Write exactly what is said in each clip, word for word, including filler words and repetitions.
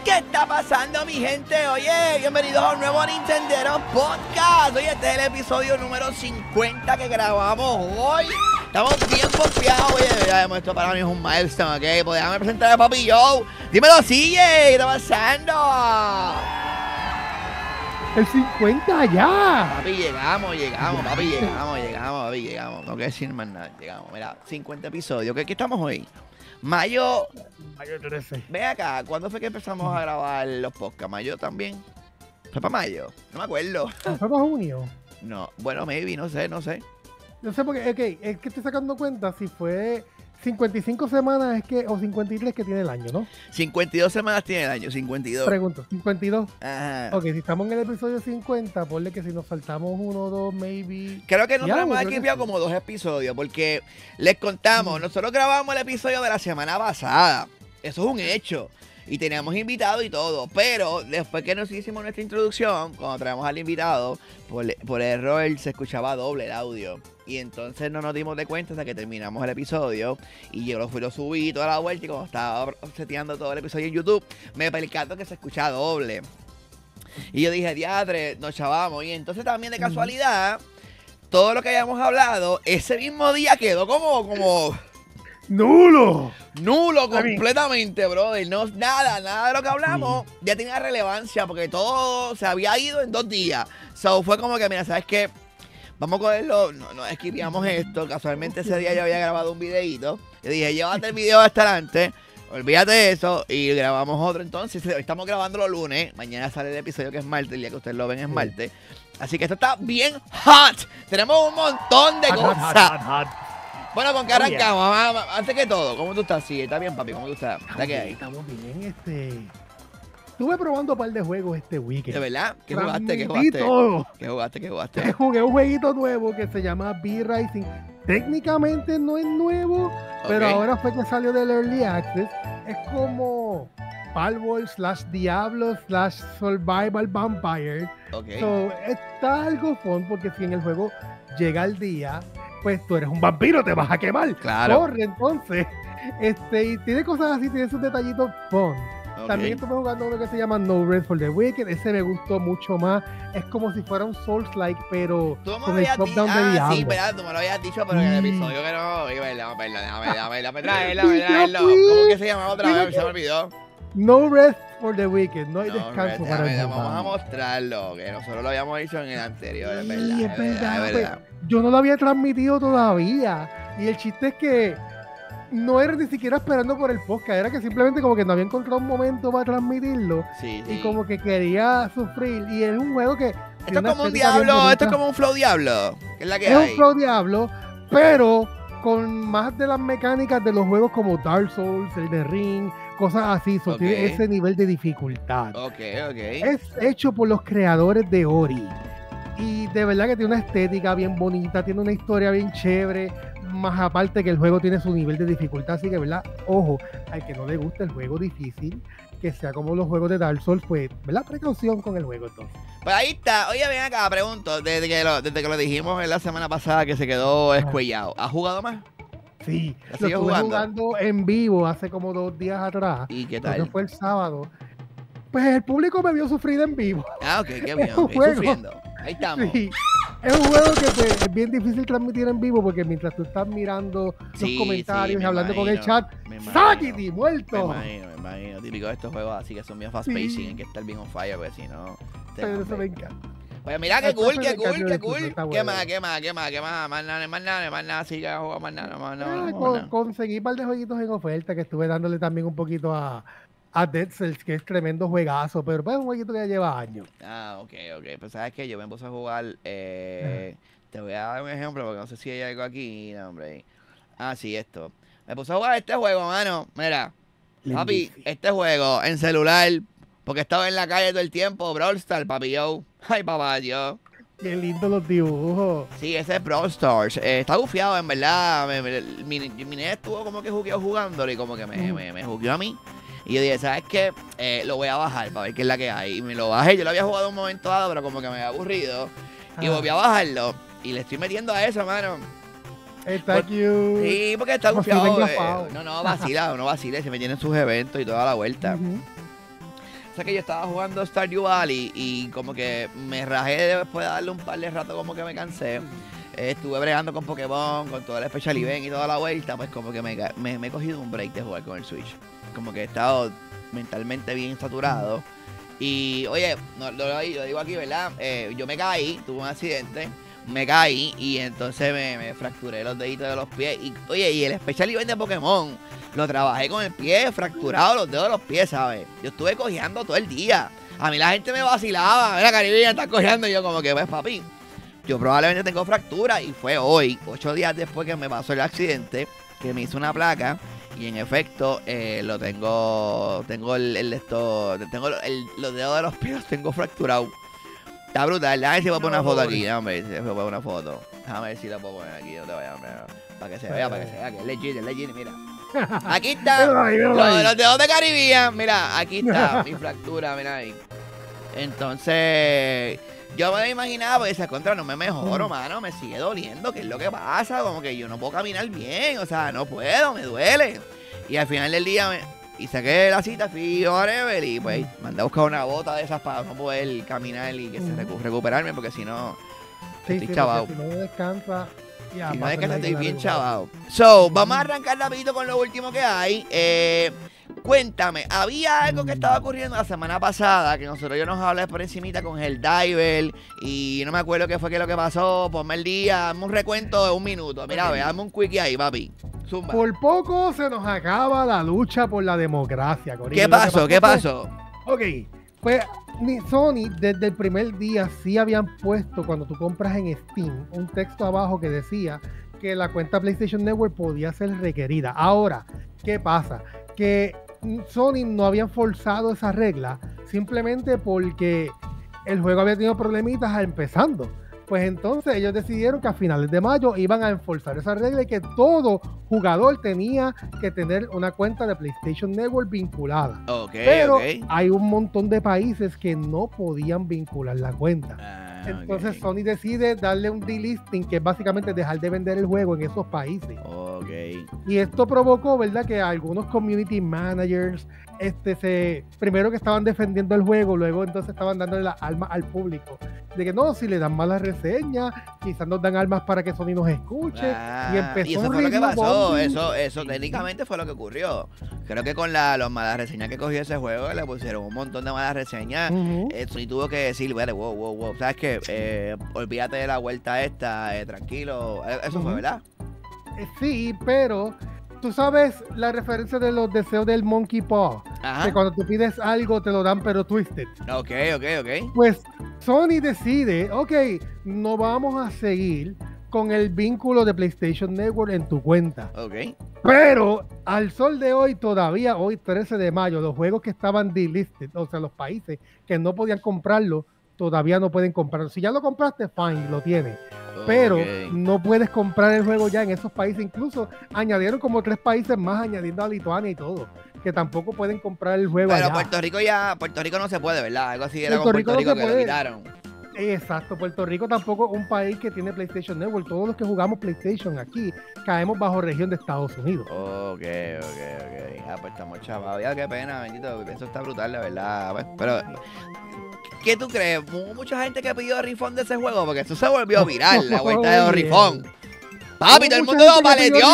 ¿Qué está pasando, mi gente? Oye, bienvenidos a un nuevo Nintendero Podcast. Oye, este es el episodio número cincuenta que grabamos hoy. Estamos bien confiados. Oye, ya esto para mí es un milestone, ¿ok? Pues déjame presentar a Papi Joe. Dímelo, sigue. ¿Qué está pasando? El cincuenta ya. Papi, llegamos, llegamos, papi, llegamos, llegamos, papi, llegamos. No quiero decir más nada, llegamos. Mira, cincuenta episodios. ¿Qué, qué estamos hoy? Mayo. Mayo trece. Ve acá, ¿cuándo fue que empezamos a grabar los podcasts? ¿Mayo también? ¿Fue para mayo? No me acuerdo. ¿Fue para junio? No, bueno, maybe, no sé, no sé. No sé porque, ok, es que estoy sacando cuenta si fue cincuenta y cinco semanas es que, o cincuenta y tres que tiene el año, ¿no? cincuenta y dos semanas tiene el año, cincuenta y dos. Pregunto, ¿cincuenta y dos? Ajá. Ok, si estamos en el episodio cincuenta, ponle que si nos faltamos uno o dos, maybe... Creo que nosotros Ya, hemos creo que equipiado sí. como dos episodios, porque les contamos, Mm. nosotros grabamos el episodio de la semana pasada. Eso es un hecho. Y teníamos invitado y todo. Pero después que nos hicimos nuestra introducción, cuando traemos al invitado, por, por error se escuchaba doble el audio. Y entonces no nos dimos de cuenta hasta que terminamos el episodio. Y yo lo, fui, lo subí toda la vuelta y como estaba seteando todo el episodio en YouTube, me percato que se escucha doble. Y yo dije, diadre, nos chavamos. Y entonces también de casualidad, todo lo que habíamos hablado, ese mismo día quedó como... como ¡Nulo! nulo A mí. completamente, brother. No, nada, nada de lo que hablamos ya tenía relevancia porque todo se había ido en dos días. So fue como que, mira, ¿sabes qué? Vamos a cogerlo, no, no esquipiamos esto. Casualmente ese día yo había grabado un videito. Yo dije, llévate el video hasta adelante, olvídate de eso y grabamos otro entonces. Hoy estamos grabando los lunes, mañana sale el episodio que es martes, el día que ustedes lo ven es martes. Así que esto está bien hot. Tenemos un montón de Hot, hot, cosas. hot, hot. Bueno, ¿con qué Oh, yeah. arrancamos? Mamá, antes que todo, ¿cómo tú estás? Sí, está bien, papi, ¿cómo tú estás? ¿Está qué hay? Estamos bien, este... Estuve probando un par de juegos este weekend. ¿De verdad? ¿Qué jugaste? ¿Qué Transmití jugaste? todo. ¿Qué jugaste? ¿Qué jugaste? Jugué un jueguito nuevo que se llama B-Rising. Técnicamente no es nuevo, pero Ok. ahora fue que salió del Early Access. Es como Palworld slash Diablo slash Survival Vampire. Ok. So, está algo fun porque si en el juego llega el día, pues tú eres un vampiro, te vas a quemar. Claro. Corre entonces. Este, y tiene cosas así, tiene sus detallitos fun. Ok. También estuve jugando uno que se llama No Rest for the Wicked. Ese me gustó mucho más. Es como si fuera un Souls-like, pero Tú me con el habías top dicho, down de ah, Diablo. sí, verdad, tú me lo habías dicho, pero en el Sí. episodio que no, oye, verdad, verdad, déjame, déjame, déjame traerlo, Sí, déjame ya traerlo. fui. ¿Cómo que se llamaba otra Mira vez? Se me olvidó. No Rest for the Wicked. No hay No, descanso déjame, para el déjame, vamos a malvado. mostrarlo, que nosotros lo habíamos dicho en el anterior, es Sí, verdad, es es verdad, verdad, es pues, verdad. yo no lo había transmitido todavía. Y el chiste es que no era ni siquiera esperando por el podcast. Era que simplemente como que no había encontrado un momento para transmitirlo. Sí, sí. Y como que quería sufrir. Y es un juego que... Esto tiene es una como un estética bien diablo, esto es bonita. como un flow diablo, que es la que Es hay. un Pro Diablo, pero con más de las mecánicas de los juegos como Dark Souls, Elden Ring, cosas así. So, Ok. tiene ese nivel de dificultad. Ok, ok. Es hecho por los creadores de Ori. Y de verdad que tiene una estética bien bonita, tiene una historia bien chévere. Más aparte que el juego tiene su nivel de dificultad. Así que, ¿verdad? Ojo, al que no le gusta el juego difícil, que sea como los juegos de Dark Souls, pues, ¿verdad? Precaución con el juego entonces. Pues ahí está. Oye, ven acá, pregunto. Desde que lo, desde que lo dijimos en la semana pasada que se quedó escuellado, ¿has jugado más? Sí, ¿La lo sigues estuve jugando? jugando en vivo hace como dos días atrás. ¿Y qué Creo que tal? fue el sábado. Pues el público me vio sufrir en vivo. Ah, ok, qué bien. Es un Ok, juego. sufriendo. Ahí estamos. Sí. Es un juego que pues, es bien difícil transmitir en vivo porque mientras tú estás mirando los Sí, comentarios sí, y me hablando con el imagino, chat, me imagino. ¡Sáquiti, Me muerto! imagino, me imagino. Típico de estos juegos así que son bien fast Sí. pacing, hay que estar bien on fire, porque si no. te Pero eso rompe. me encanta. Pues mira, qué Eso cool, me qué encanta cool, el qué discurso, cool. está ¿Qué bueno. más, qué más, qué más, qué más? Más nada, más nada, más nada, sí que a jugar más nada, más nada, Ah, más con- nada. conseguí un par de jueguitos en oferta que estuve dándole también un poquito a, a Dead Cells, que es tremendo juegazo, pero pues es un jueguito que ya lleva años. Ah, ok, ok. Pues sabes que yo me puse a jugar. Eh, te voy a dar un ejemplo porque no sé si hay algo aquí. No, hombre. Ah, sí, esto. Me puse a jugar este juego, mano. Mira, papi, Lindísimo. este juego en celular. Porque estaba en la calle todo el tiempo. Brawl Stars, papi, yo. Ay, papá, yo. Qué lindo los dibujos. Sí, ese es Brawl Stars. Eh, está bufiado, en verdad. Me- me- mi, mi nene estuvo como que jugueado jugándolo y como que me, Mm. me, me jugueó a mí. Y yo dije, ¿sabes qué? Eh, lo voy a bajar para ver qué es la que hay. Y me lo bajé. Yo lo había jugado un momento dado, pero como que me había aburrido. Y Ah. volví a bajarlo. Y le estoy metiendo a eso, mano. Está Por- cute. Sí, porque está Como si bufiado. venga eh, Fao. no, no, vacila, no vacila. Se me tienen sus eventos y toda la vuelta. Ujú. sé que yo estaba jugando Stardew Valley y como que me rajé después de darle un par de rato, como que me cansé. Eh, estuve bregando con Pokémon, con todo el Special Event y toda la vuelta, pues como que me, me, me he cogido un break de jugar con el Switch. Como que he estado mentalmente bien saturado. Y oye, no, lo, lo digo aquí, ¿verdad? Eh, yo me caí, tuve un accidente, me caí y entonces me, me fracturé los deditos de los pies. Y oye, y el Special Event de Pokémon lo trabajé con el pie fracturado, los dedos de los pies, ¿sabes? Yo estuve cojeando todo el día. A mí la gente me vacilaba, mira, Caribe está cojeando. Y yo como que, pues papi, yo probablemente tengo fractura. Y fue hoy, ocho días después que me pasó el accidente, que me hizo una placa. Y en efecto, eh, lo tengo, tengo el, el esto, tengo el, los dedos de los pies los tengo fracturados. Está brutal, déjame ver si puedo poner una foto aquí, déjame ver si puedo poner una foto. Déjame ver si la puedo poner aquí, no te vayas, para que se vea, para que se vea, que es legit, es legit, mira. Aquí está, los, los dedos de Caribbean, mira, aquí está mi fractura, mira ahí. Entonces, yo me imaginaba, porque esa contra no me mejoro, mano, me sigue doliendo, ¿qué es lo que pasa? Como que yo no puedo caminar bien, o sea, no puedo, me duele. Y al final del día me, y saqué la cita, fui a Whatever, y pues mandé a buscar una bota de esas para no poder caminar y que se recu recuperarme, porque si no, sí, estoy sí, chavado. Si no descansa, ya, si no descansa, estoy bien regular. chavado. So, vamos a arrancar rapidito con lo último que hay. Eh... Cuéntame, había algo que estaba ocurriendo la semana pasada que nosotros yo nos hablamos por encimita con el Diver y no me acuerdo qué fue que lo que pasó. Ponme el día, dame un recuento de un minuto. Mira, ve, dame un quickie ahí, papi. Zumba. Por poco se nos acaba la lucha por la democracia, Corillo. ¿Qué pasó? ¿Qué pasó? Ok, pues ni Sony desde el primer día sí habían puesto, cuando tú compras en Steam, un texto abajo que decía que la cuenta PlayStation Network podía ser requerida. Ahora, ¿qué pasa? Que Sony no habían forzado esa regla simplemente porque el juego había tenido problemitas empezando. Pues entonces ellos decidieron que a finales de mayo iban a enforzar esa regla y que todo jugador tenía que tener una cuenta de PlayStation Network vinculada. Okay, Pero okay. hay un montón de países que no podían vincular la cuenta. Ah, entonces okay. Sony decide darle un delisting, que es básicamente dejar de vender el juego en esos países. Okay. Y esto provocó, ¿verdad?, que algunos community managers, este, se, primero que estaban defendiendo el juego, luego entonces estaban dándole las armas al público. De que no, si le dan malas reseñas, quizás nos dan armas para que Sony nos escuche. Ah, y empezó y eso un fue lo que pasó. bombing. Eso, eso técnicamente fue lo que ocurrió. Creo que con la, las malas reseñas que cogió ese juego, le pusieron un montón de malas reseñas. Uh-huh. eh, Sony tuvo que decir, vale, wow, wow, wow. ¿Sabes qué? Eh, olvídate de la vuelta esta, eh, tranquilo. Eso uh-huh. fue, ¿verdad? Eh, sí, pero tú sabes la referencia de los deseos del Monkey Paw. Ajá. Que cuando tú pides algo te lo dan pero twisted. Ok, ok, ok. Pues Sony decide, ok, no vamos a seguir con el vínculo de PlayStation Network en tu cuenta. Ok. Pero al sol de hoy, todavía hoy trece de mayo, los juegos que estaban delisted, o sea, los países que no podían comprarlo, todavía no pueden comprarlo. Si ya lo compraste, fine, lo tienes. Pero okay. no puedes comprar el juego ya en esos países. Incluso añadieron como tres países más, añadiendo a Lituania y todo, que tampoco pueden comprar el juego. Pero allá. Puerto Rico ya, Puerto Rico no se puede, ¿verdad? Algo así era Puerto con Puerto Rico, Rico que lo quitaron. Exacto, Puerto Rico tampoco es un país que tiene PlayStation Network. Todos los que jugamos PlayStation aquí caemos bajo región de Estados Unidos. Ok, ok, ok. Ah, pues estamos chavados. Ya, qué pena, bendito. Eso está brutal, de verdad. Pues, pero, ¿qué tú crees? Hubo mucha gente que pidió refund de ese juego porque eso se volvió viral, la vuelta de refund. Papi, todo el mundo lo paleteó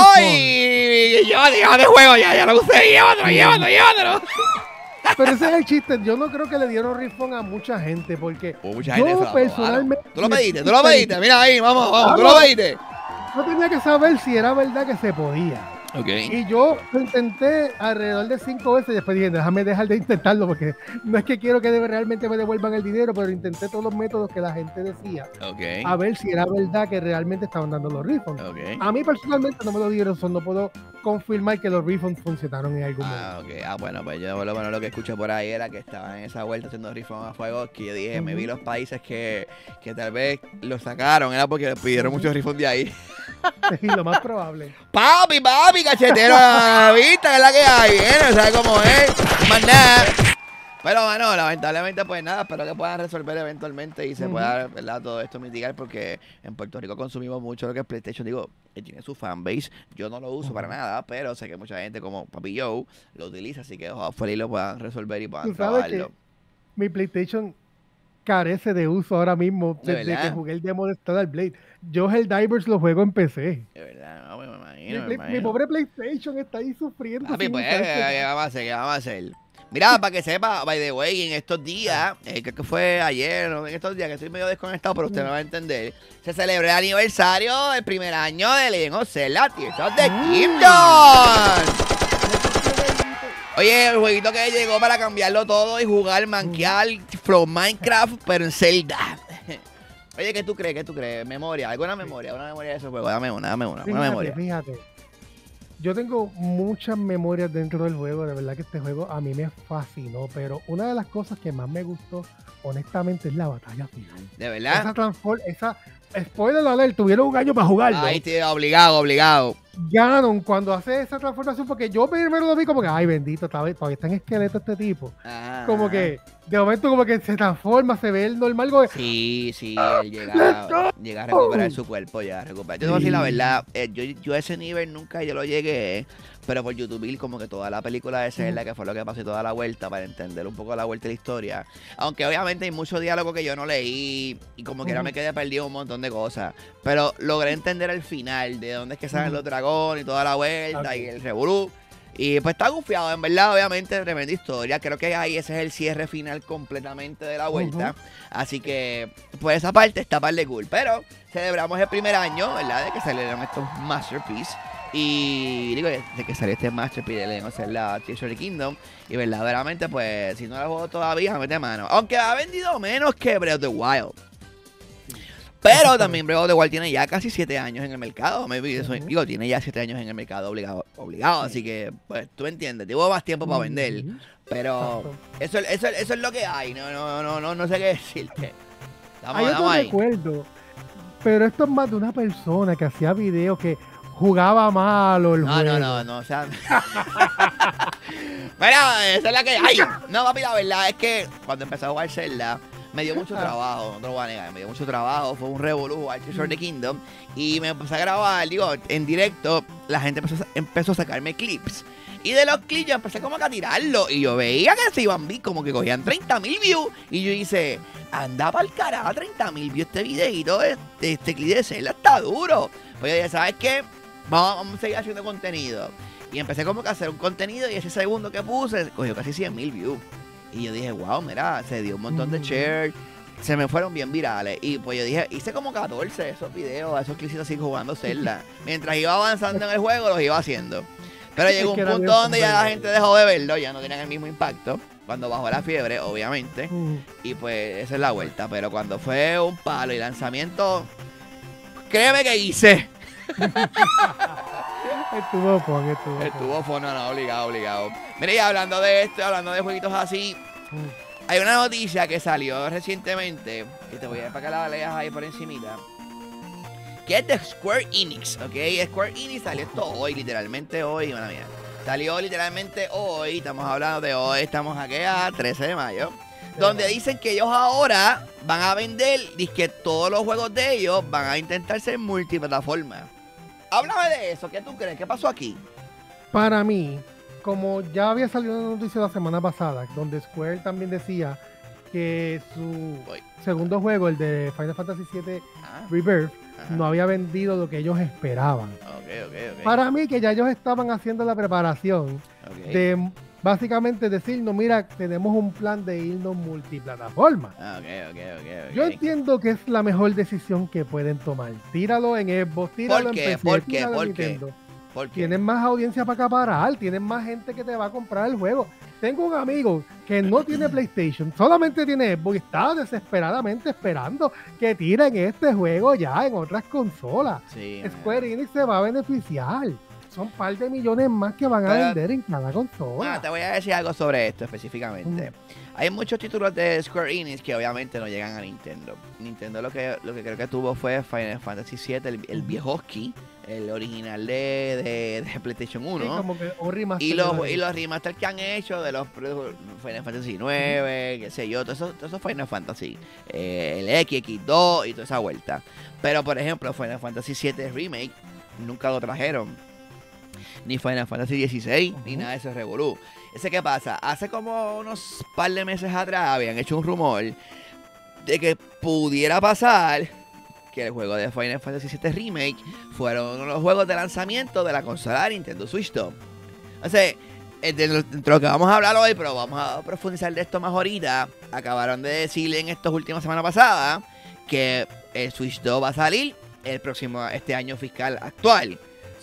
y llévate, llévate juego, ya, ya lo usé, llévatelo, llévatelo, llévatelo. Pero ese es el chiste. Yo no creo que le dieron refund a mucha gente porque oh, mucha gente yo personalmente... Tú lo pediste, tú lo pediste. Mira ahí, vamos, vamos, tú lo pediste. Yo tenía que saber si era verdad que se podía. Okay. Y yo lo intenté alrededor de cinco veces y después dije, déjame dejar de intentarlo porque no es que quiero que realmente me devuelvan el dinero, pero intenté todos los métodos que la gente decía okay. a ver si era verdad que realmente estaban dando los refunds. Okay. A mí personalmente no me lo dieron, so no puedo confirmar que los refunds funcionaron en algún momento. Ah, okay. Ah, bueno, pues yo lo, bueno, lo que escuché por ahí era que estaban en esa vuelta haciendo refunds a fuego, que yo dije, uh-huh. me vi los países que, que tal vez los sacaron, era porque pidieron uh-huh. muchos refunds de ahí. Sí, lo más probable. Papi, papi, cachetero a la vista, que es la que hay, ¿eh? ¿Sabes cómo es? Más nada. Pero bueno, lamentablemente pues nada, espero que puedan resolver eventualmente y se uh-huh. pueda, ¿verdad?, todo esto mitigar, porque en Puerto Rico consumimos mucho lo que es PlayStation. Digo, tiene su fanbase, yo no lo uso uh-huh. para nada, pero sé que mucha gente como Papi Joe lo utiliza, así que ojalá feliz lo puedan resolver y puedan trabajarlo. mi PlayStation carece de uso ahora mismo ¿De desde que verdad? jugué el demo de Stellar Blade. Yo Helldivers lo juego en P C. De verdad, no, me Mi, imagino, me play- mi imagino. pobre PlayStation está ahí sufriendo Papi, sin pues, usarse ¿qué ya. vamos a hacer? ¿Qué vamos a hacer? Mira, para que sepa, by the way, en estos días, eh, creo que fue ayer, ¿no? En estos días que estoy medio desconectado, pero usted me va a entender, se celebró el aniversario del primer año de Legend of Zelda Tears of the Mm. Kingdom. Oye, el jueguito que llegó para cambiarlo todo y jugar, manquear, flow Minecraft, pero en Zelda. Oye, ¿qué tú crees? ¿Qué tú crees? ¿Memoria? ¿Alguna memoria? ¿Una memoria de ese juego? Dame una, dame una, una Fíjate, memoria. fíjate. Yo tengo muchas memorias dentro del juego, de verdad que este juego a mí me fascinó, pero una de las cosas que más me gustó, honestamente, es la batalla final. ¿De verdad? Esa transform, esa, spoiler alert, tuvieron un año para jugarlo. Ahí tío, obligado, obligado. Ganon cuando hace esa transformación, porque yo primero lo vi como que, ay bendito, todavía todavía está en esqueleto este tipo. Ajá. Como que, de momento como que se transforma, se ve el normal. Como que, Sí, sí, él llega, llega a recuperar su cuerpo, ya a recuperar. Yo te voy a decir la verdad, eh, yo, yo a ese nivel nunca yo lo llegué, pero por YouTube vi como que toda la película de Zelda, que fue lo que pasó y toda la vuelta, para entender un poco la vuelta de la historia. Aunque obviamente hay mucho diálogo que yo no leí, y como que ahora Ujú. me quedé perdido en un montón de cosas. Pero logré entender el final, de dónde es que salen Ujú. los dragones y toda la vuelta, Ok. y el revolú. Y pues está gufiado, en verdad, obviamente, tremenda historia. Creo que ahí ese es el cierre final completamente de la vuelta. Ujú. Así que, pues esa parte está par de cool. Pero celebramos el primer año, ¿verdad? De que salieron estos Masterpiece. Y digo, de que salió este Masterpiece de Legend of Zelda Tears of the Kingdom. Y verdaderamente, pues, si no lo juego todavía, mete mano. Aunque ha vendido menos que Breath of the Wild. Pero también Breath of the Wild tiene ya casi siete años en el mercado. Maybe eso, Ujú. digo, tiene ya siete años en el mercado obligado. obligado Así que, pues, tú entiendes. Tuvo más tiempo para vender. Ujú. Pero eso, eso, eso es lo que hay. No, no, no, no, no sé qué decirte. Estamos, Hay estamos otro ahí. recuerdo, pero esto es más de una persona que hacía videos que jugaba malo el No, juego. no, no, no, o sea. Mira, esa es la que hay. No, papi, la verdad es que cuando empecé a jugar Zelda, me dio mucho trabajo, no te lo voy a negar, me dio mucho trabajo, fue un revolú jugar Tears of the Kingdom, y me empecé a grabar, digo, en directo, la gente empezó, a- empezó a sacarme clips. Y de los clips yo empecé como que a tirarlo, y yo veía que se iban vi como que cogían treinta mil views, y yo hice, anda pa'l carajo, treinta mil views este videito, este, este clip de Zelda está duro. Pues yo dije, ¿sabes qué? Vamos, vamos a seguir haciendo contenido. Y empecé como que a hacer un contenido, y ese segundo que puse cogió casi cien mil views. Y yo dije, wow, mira, se dio un montón de Mm. shares, se me fueron bien virales. Y pues yo dije, hice como catorce de esos videos, esos clips así jugando Zelda. Mientras iba avanzando en el juego, los iba haciendo. Pero Es llegó un que era punto bien donde ya la popular. gente dejó de verlo, ya no tenían el mismo impacto. Cuando bajó la fiebre, obviamente. Ujú. Y pues esa es la vuelta. Pero cuando fue un palo y lanzamiento, créeme que hice. Estuvo fun, estuvo fun. Estuvo fono, no, obligado, obligado. Mire, y hablando de esto, hablando de jueguitos así, Ujú. hay una noticia que salió recientemente, que te voy a para que la leas ahí por encimita, que es de Square Enix, ¿ok? Square Enix salió esto hoy, literalmente hoy, bueno, mía. Salió literalmente hoy, estamos hablando de hoy, estamos aquí a trece de mayo, donde dicen que ellos ahora van a vender, que todos los juegos de ellos van a intentar ser multiplataforma. Háblame de eso, ¿qué tú crees? ¿Qué pasó aquí? Para mí, como ya había salido una noticia la semana pasada, donde Square también decía que su Voy. segundo juego, el de Final Fantasy siete Ah, Rebirth, ajá. no había vendido lo que ellos esperaban. Ok, ok, ok. Para mí, que ya ellos estaban haciendo la preparación Ok. de básicamente decirnos, mira, tenemos un plan de irnos multiplataforma. Ah, ok, ok, ok, ok. Yo entiendo que es la mejor decisión que pueden tomar. Tíralo en Xbox, tíralo ¿Por qué? en P C, ¿Por qué? tíralo en ¿Por qué? Nintendo. ¿Por qué? Tienen más audiencia para acaparar, tienen más gente que te va a comprar el juego. Tengo un amigo que no tiene PlayStation, solamente tiene Xbox y está desesperadamente esperando que tiren este juego ya en otras consolas. Sí, Square Enix se va a beneficiar. Son un par de millones más que van a Pero- vender en cada Bueno, consola. te voy a decir algo sobre esto específicamente. Hay muchos títulos de Square Enix que obviamente no llegan a Nintendo. Nintendo lo que, lo que creo que tuvo fue Final Fantasy siete, el, el viejoski, el original de, de, de PlayStation Sí, uno. como que un remaster Y de los, la- y los remasters que han hecho de los pro- Final Fantasy nueve, qué sé yo, todos esos, todos esos Final Fantasy, eh, el X, X dos y toda esa vuelta. Pero por ejemplo, Final Fantasy siete Remake nunca lo trajeron. ni Final Fantasy dieciséis, Ujú. ni nada de eso revolú. Ese qué pasa, hace como unos par de meses atrás habían hecho un rumor de que pudiera pasar que el juego de Final Fantasy siete Remake fueron uno de los juegos de lanzamiento de la consola de Nintendo Switch dos. O sea, de lo, de lo que vamos a hablar hoy, pero vamos a profundizar de esto más ahorita. Acabaron de decirle en estas últimas semanas pasadas que el Switch dos va a salir el próximo, este año fiscal actual.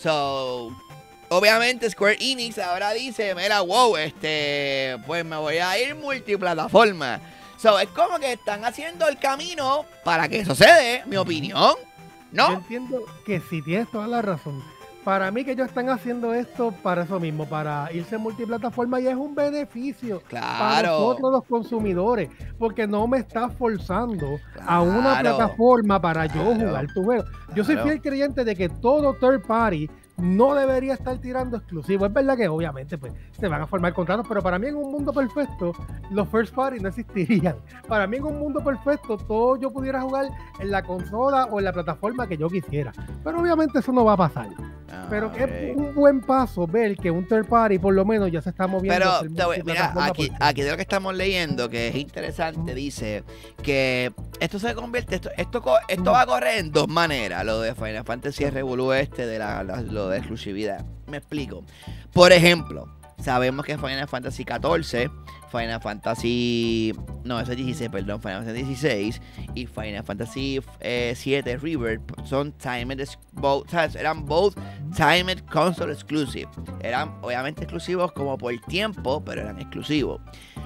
So, obviamente Square Enix ahora dice, mira, wow, este, pues me voy a ir multiplataforma. So, es como que están haciendo el camino para que eso se dé, mi opinión, Yo ¿no? entiendo que sí tienes toda la razón. Para mí que ellos están haciendo esto para eso mismo, para irse multiplataforma, y es un beneficio para Claro. nosotros los consumidores, porque no me está forzando a una Claro. plataforma para yo Claro. jugar tu juego. Yo soy Claro. fiel creyente de que todo third party no debería estar tirando exclusivos. Es verdad que obviamente pues se van a formar contratos, pero para mí en un mundo perfecto los first party no existirían. Para mí en un mundo perfecto todo yo pudiera jugar en la consola o en la plataforma que yo quisiera. Pero obviamente eso no va a pasar. Ah, Pero ok. es un buen paso ver que un third party por lo menos ya se está moviendo. Pero, a ser te voy- mira, multiplataforma aquí, por- aquí de lo que estamos leyendo, que es interesante, dice que esto se convierte, esto, esto, co- esto va a correr en dos maneras, lo de Final Fantasy Revolu este, de la, la- lo de exclusividad. Me explico. Por ejemplo, sabemos que Final Fantasy catorce, Final Fantasy, no, ese es dieciséis, perdón, Final Fantasy dieciséis y Final Fantasy eh, siete Rebirth son timed, ex- both, ¿sabes? Eran both timed console exclusive. Eran obviamente exclusivos como por tiempo, pero eran exclusivos.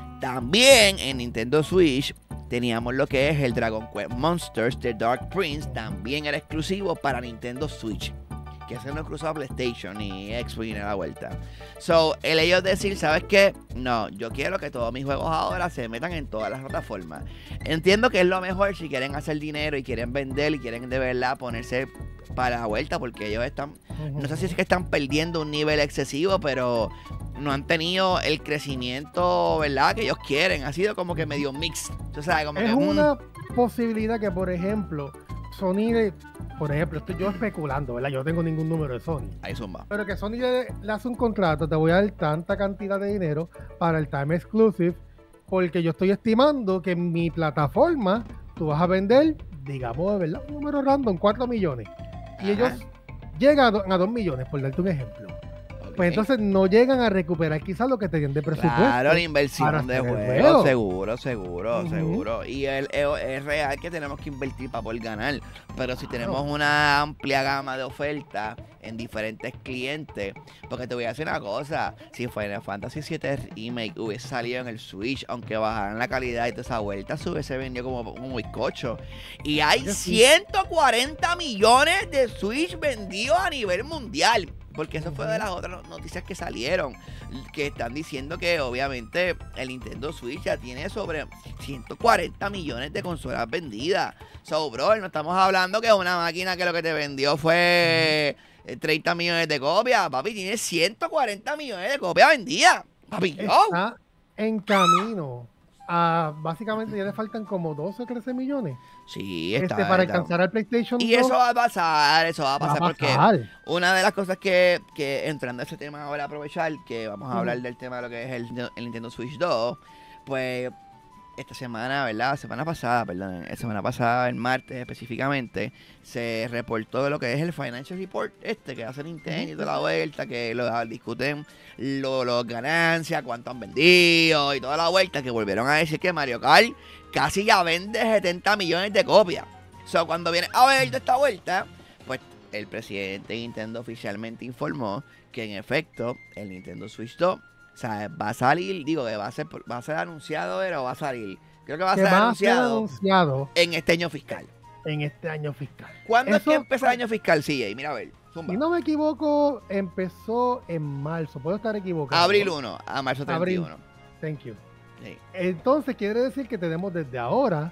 También en Nintendo Switch teníamos lo que es el Dragon Quest Monsters The Dark Prince, también era exclusivo para Nintendo Switch, que ese no cruzaba PlayStation ni Xbox ni a la vuelta. So, el ellos decir, ¿sabes qué? No, yo quiero que todos mis juegos ahora se metan en todas las plataformas. Entiendo que es lo mejor si quieren hacer dinero y quieren vender y quieren de verdad ponerse para la vuelta, porque ellos están, no sé si es que están perdiendo un nivel excesivo, pero no han tenido el crecimiento, ¿verdad?, que ellos quieren. Ha sido como que medio mix. Tú sabes, como Es que, mm, una posibilidad que, por ejemplo, Sony, le- por ejemplo, estoy yo especulando, ¿verdad? Yo no tengo ningún número de Sony. ahí zumba. Pero que Sony le, le hace un contrato, te voy a dar tanta cantidad de dinero para el Time Exclusive, porque yo estoy estimando que en mi plataforma tú vas a vender, digamos, de verdad, un número random, cuatro millones. Y Ajá. ellos llegan a, do- a dos millones, por darte un ejemplo. Pues entonces no llegan a recuperar quizás lo que tenían de presupuesto. Claro, la para inversión de hacer el juego, juego. seguro, seguro, Ujú. seguro. Y el, es, es real que tenemos que invertir para poder ganar. Pero si Claro. tenemos una amplia gama de ofertas en diferentes clientes, porque te voy a decir una cosa, si Final Fantasy siete Remake hubiese salido en el Switch, aunque bajaran la calidad y toda esa vuelta, se hubiese vendido como un bizcocho. Y hay Oye, sí. ciento cuarenta millones de Switch vendidos a nivel mundial. Porque eso fue de las otras noticias que salieron, que están diciendo que obviamente el Nintendo Switch ya tiene sobre ciento cuarenta millones de consolas vendidas. So, bro, no estamos hablando que una máquina que lo que te vendió fue eh, treinta millones de copias. Papi, tiene ciento cuarenta millones de copias vendidas. Papi, yo. Está en camino a, básicamente ya le faltan como doce o trece millones Sí, este, está. para está. alcanzar al PlayStation Y dos. eso va a pasar, eso va a Va a pasar porque pasar. una de las cosas que, que entrando a ese tema ahora, aprovechar que vamos a Ujú. hablar del tema de lo que es el, el Nintendo Switch dos, pues esta semana, ¿verdad? Semana pasada, perdón, la semana pasada, el martes específicamente, se reportó lo que es el Financial Report este que hace Nintendo y toda la vuelta, que lo discuten las ganancias, cuánto han vendido y toda la vuelta, que volvieron a decir que Mario Kart casi ya vende setenta millones de copias. O sea, cuando viene a ver de esta vuelta, pues el presidente de Nintendo oficialmente informó que en efecto el Nintendo Switch dos, o sea, va a salir, digo que va a ser, va a ser anunciado, pero va a salir. Creo que va a Que ser va a ser anunciado anunciado en este año fiscal. en este año fiscal. ¿Cuándo es Eso- que empieza el año fiscal, C J? Mira, a ver, zumba. Si no me equivoco, empezó en marzo. Puedo estar equivocado. Abril uno a marzo treinta y uno. Thank you. Sí. Entonces quiere decir que tenemos desde ahora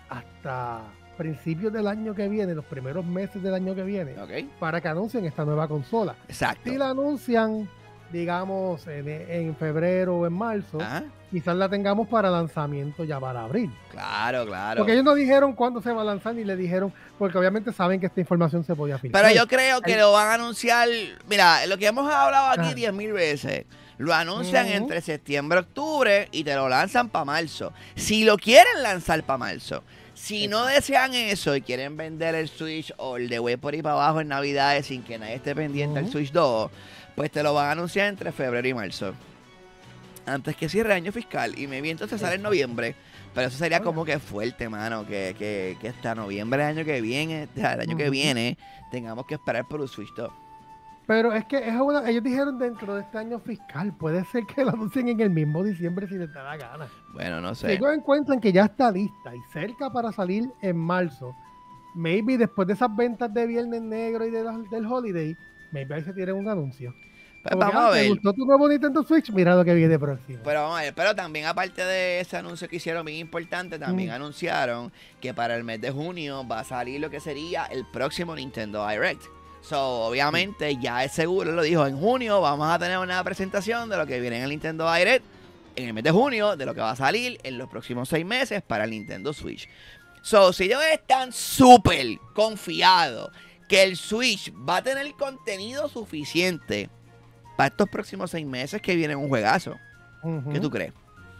hasta principios del año que viene, los primeros meses del año que viene, Ok, para que anuncien esta nueva consola. exacto. Si la anuncian digamos, en, en febrero o en marzo, Ajá. quizás la tengamos para lanzamiento ya para abril. Claro, claro. Porque ellos no dijeron cuándo se va a lanzar ni le dijeron, porque obviamente saben que esta información se podía filtrar. Pero yo creo que El- lo van a anunciar, mira, lo que hemos hablado aquí Ajá. diez mil veces, lo anuncian Ujú. entre septiembre y octubre y te lo lanzan para marzo. Si lo quieren lanzar para marzo. Si no desean eso y quieren vender el Switch o el de Way por ahí para abajo en Navidades sin que nadie esté pendiente Ujú. al Switch dos, pues te lo van a anunciar entre febrero y marzo. Antes que cierre año fiscal. Y me vi entonces sale en noviembre. Pero eso sería como que fuerte, mano. Que, que, que hasta noviembre del año que viene, o sea, el año que Ujú. viene, tengamos que esperar por un Switch dos. Pero es que es una, ellos dijeron dentro de este año fiscal, puede ser que lo anuncien en el mismo diciembre si les da la gana. Bueno, no Si sé. ellos encuentran que ya está lista y cerca para salir en marzo, maybe después de esas ventas de Viernes Negro y de la- del Holiday, maybe ahí se tiene un anuncio. Pues Como que, vamos a ah, ¿te ver. gustó tu nuevo Nintendo Switch? Mira lo que viene próximo. Pero vamos a ver, pero también aparte de ese anuncio que hicieron bien importante, también Mm. anunciaron que para el mes de junio va a salir lo que sería el próximo Nintendo Direct. So, obviamente, ya es seguro, lo dijo, en junio vamos a tener una presentación de lo que viene en el Nintendo Direct en el mes de junio, de lo que va a salir en los próximos seis meses para el Nintendo Switch. So, si ellos están súper confiados que el Switch va a tener contenido suficiente para estos próximos seis meses que viene un juegazo, Ujú. ¿qué tú crees?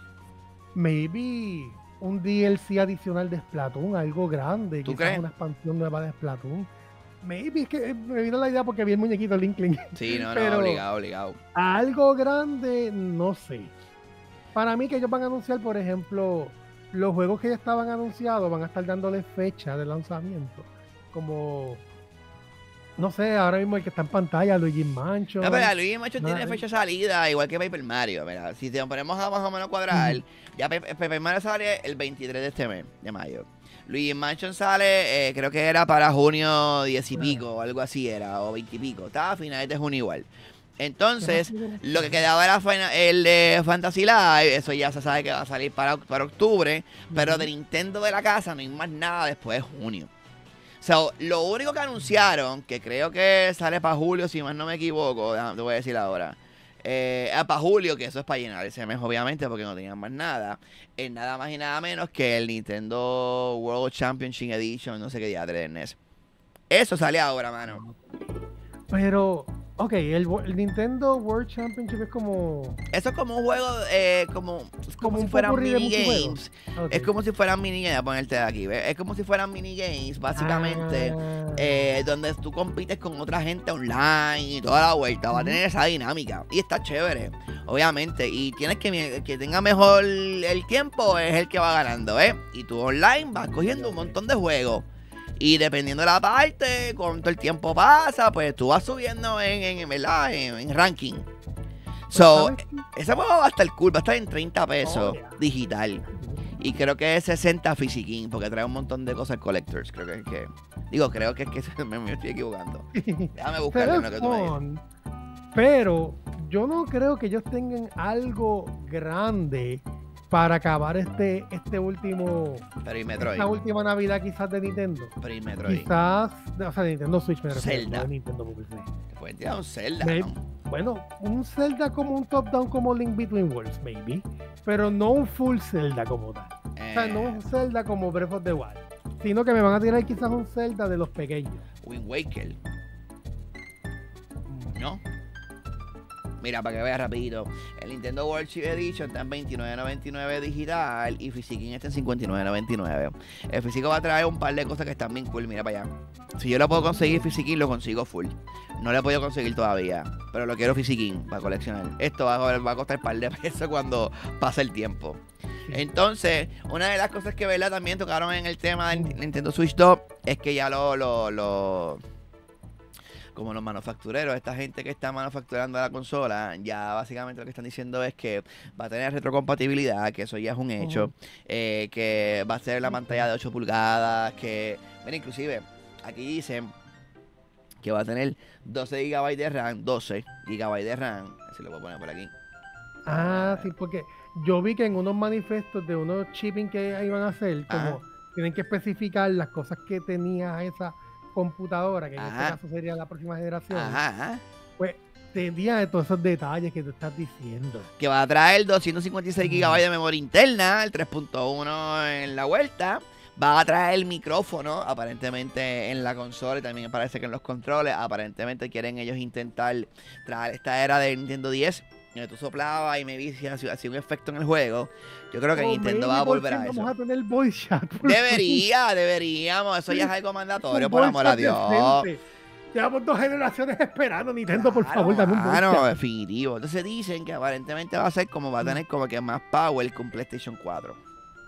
Maybe un D L C adicional de Splatoon, algo grande, ¿Tú quizás crees? una expansión nueva de Splatoon. Maybe, es que me vino la idea porque vi el muñequito Linkling. Sí, no, no, Pero- obligado, obligado. Algo grande, no sé. Para mí que ellos van a anunciar, por ejemplo, los juegos que ya estaban anunciados van a estar dándole fecha de lanzamiento. Como, no sé, ahora mismo el que está en pantalla, Luigi Mansion. No, pero Luigi Mansion no, tiene eh. fecha de salida, igual que Paper Mario. Mira, si te ponemos a más o menos cuadrar, Ujú. ya Pe- Paper Mario sale el veintitrés de este mes, de mayo. Luigi Mansion sale, eh, creo que era para junio diez y Ah. pico, o algo así era, o veinte y pico. Estaba a finales de junio igual. Entonces, lo que quedaba era Final- el de Fantasy Live, eso ya se sabe que va a salir para, para octubre, pero Ujú. de Nintendo de la casa no hay más nada después de junio. So, lo único que anunciaron, que creo que sale para julio, si más no me equivoco, déjame- te voy a decir ahora. Eh, para julio, que eso es para llenar ese mes, obviamente, porque no tenían más nada. Es nada más y nada menos que el Nintendo World Championship Edition, no sé qué día de N E S. Eso sale ahora, mano. Pero, ok, el, wo- el Nintendo World Championship es como, Eso es como un juego, eh, como, es como, Como si un fueran popurrí de minigames. ok. Es como si fueran minigames, a ponerte de aquí, ¿ves? Es como si fueran minigames, básicamente. Ah. eh, donde tú compites con otra gente online y toda la vuelta. Va a Ujú. tener esa dinámica. Y está chévere, obviamente. Y tienes que, que tenga mejor el tiempo, es el que va ganando, ¿eh? Y tú online vas cogiendo un montón de juegos. Y dependiendo de la parte, cuánto el tiempo pasa, pues tú vas subiendo en, en, ¿verdad? en, en ranking. So, ¿Sabes qué? ese juego va a estar cool, va a estar en treinta pesos Oh, yeah. digital. Y creo que es sesenta Physique, porque trae un montón de cosas collectors. Creo que es que. Digo, creo que es que me, me estoy equivocando. Déjame Se buscarlo ve en lo que tú me digas. fun, pero yo no creo que ellos tengan algo grande para acabar este, este último, Pero y Metroid. esta última Navidad quizás de Nintendo. Pero y Metroid. Quizás, o sea, de Nintendo Switch me refiero, Zelda. no de Nintendo Mobile. Te pueden tirar un Zelda, Me- ¿no? Bueno, un Zelda como un top-down como Link Between Worlds, maybe, pero no un full Zelda como tal. O sea, no Eh, un Zelda como Breath of the Wild, sino que me van a tirar quizás un Zelda de los pequeños. Wind Waker, ¿no? Mira, para que veas rapidito. El Nintendo World Chip Edition está en veintinueve noventa y nueve digital y Physique está en cincuenta y nueve noventa y nueve. El Physique va a traer un par de cosas que están bien cool, mira para allá. Si yo lo puedo conseguir Physique, lo consigo full. No lo he podido conseguir todavía, pero lo quiero Physique para coleccionar. Esto va a, va a costar un par de pesos cuando pase el tiempo. Entonces, una de las cosas que ¿verdad? También tocaron en el tema del Nintendo Switch dos es que ya lo, lo, lo como los manufactureros, esta gente que está manufacturando la consola, ya básicamente lo que están diciendo es que va a tener retrocompatibilidad, que eso ya es un hecho, Ujú. eh, que va a ser la pantalla de ocho pulgadas, que, mira, inclusive, aquí dicen que va a tener doce gigabytes de RAM, doce gigabytes de RAM, así lo voy a poner por aquí. Ah, sí, porque yo vi que en unos manifestos de unos shipping que iban a hacer, como Ajá. tienen que especificar las cosas que tenía esa computadora, que en Ajá. este caso sería la próxima generación, Ajá, ajá. pues entendía de todos esos detalles que tú estás diciendo. Que va a traer doscientos cincuenta y seis gigabytes de memoria interna, el tres punto uno en la vuelta. Va a traer el micrófono, aparentemente en la consola y también parece que en los controles. Aparentemente quieren ellos intentar traer esta era de Nintendo diez, donde tú soplabas y me vi si hacía hacía un efecto en el juego. Yo creo que Oh, Nintendo maybe va a por volver fin a eso. Vamos a tener voice chat. por fin. Debería, deberíamos. Eso ya es algo mandatorio, Un por voice amor a chat Dios. decente. Llevamos dos generaciones esperando. Nintendo, por favor, dame un voice Claro, chat. definitivo. Entonces dicen que aparentemente va a ser como va a tener como que más power que un PlayStation cuatro.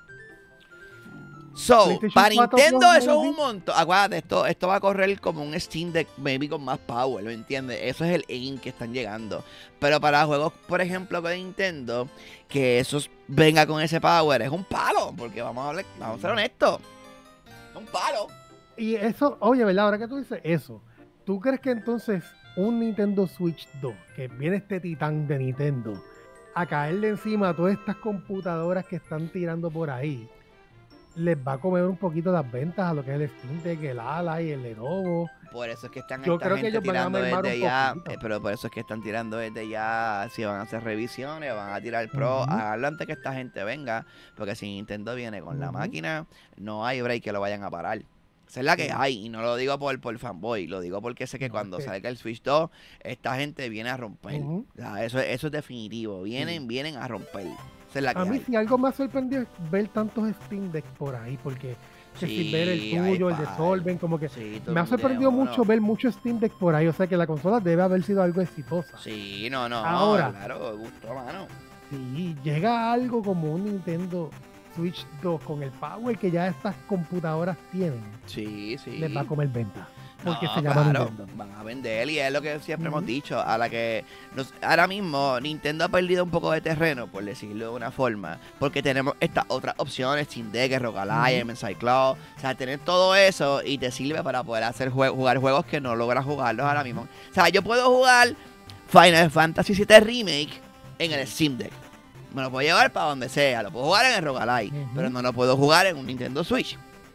So, PlayStation para cuatro Nintendo Pro, eso es maybe. un montón. Acuérdate, esto, esto va a correr como un Steam Deck, maybe con más power, ¿lo entiendes? Eso es el aim que están llegando. Pero para juegos, por ejemplo, con Nintendo, que eso venga con ese power, es un palo. Porque vamos a hablar, vamos a ser honestos. Es un palo. Y eso, oye, ¿verdad? Ahora que tú dices eso, ¿tú crees que entonces un Nintendo Switch dos, que viene este titán de Nintendo, a caerle encima a todas estas computadoras que están tirando por ahí, les va a comer un poquito las ventas a lo que es el Steam Deck, el Ala y el Lenovo? Por eso es que están Yo esta creo que gente ellos van a tirando mermar desde un ya, poquito. eh, pero por eso es que están tirando desde ya, si van a hacer revisiones, van a tirar Pro, Ujú. háganlo antes que esta gente venga, porque si Nintendo viene con la Ujú. máquina, no hay break que lo vayan a parar. Esa es la que Sí. hay, y no lo digo por, por fanboy, lo digo porque sé que No, cuando es que- salga el Switch dos, esta gente viene a romper. Ujú. O sea, eso, eso es definitivo, vienen, Sí. vienen a romper. Esa es la que A mí hay. si algo me ha sorprendido es ver tantos Steam Decks por ahí, porque que Sí, si ver el hay tuyo, el de par. Solven, como que Sí, todo me ha el mundo tiene sorprendido uno. mucho ver muchos Steam Decks por ahí, o sea que la consola debe haber sido algo exitosa. Sí, no, no, Ahora. claro, gustó, mano. Si llega algo como un Nintendo Switch dos con el power que ya estas computadoras tienen, Sí, sí. les va a comer venta. Porque No, se llama claro, Nintendo. van a vender y es lo que siempre hemos Ujú. dicho. A la que nos- ahora mismo Nintendo ha perdido un poco de terreno, por decirlo de una forma, porque tenemos estas otras opciones, Steam Deck, Rogue Alliance, Ujú. M S I Cloud, o sea, tener todo eso y te sirve para poder hacer jue- jugar juegos que no logras jugarlos ahora mismo. O sea, yo puedo jugar Final Fantasy siete Remake en el Steam Deck. Me lo puedo llevar para donde sea, lo puedo jugar en el Rogue Alliance, Ujú. pero no lo puedo jugar en un Nintendo Switch.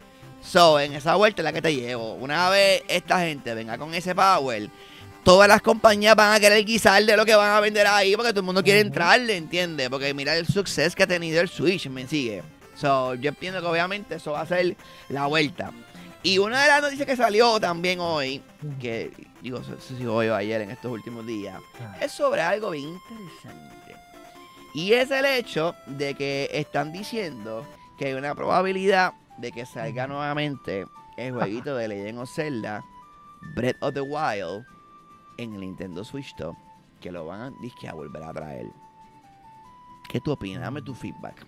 So, en esa vuelta es la que te llevo. Una vez esta gente venga con ese power, todas las compañías van a querer guisar de lo que van a vender ahí porque todo el mundo quiere Ujú. entrarle, ¿entiendes? Porque mira el suceso que ha tenido el Switch, me sigue. So, yo entiendo que obviamente eso va a ser la vuelta. Y una de las noticias que salió también hoy, que digo, no sé si hoy o ayer en estos últimos días, Ah, es sobre algo bien interesante. Y es el hecho de que están diciendo que hay una probabilidad de que salga nuevamente el jueguito de Legend of Zelda Breath of the Wild en el Nintendo Switch dos, que lo van a, dizque, a volver a traer. ¿Qué tú opinas? Dame tu feedback.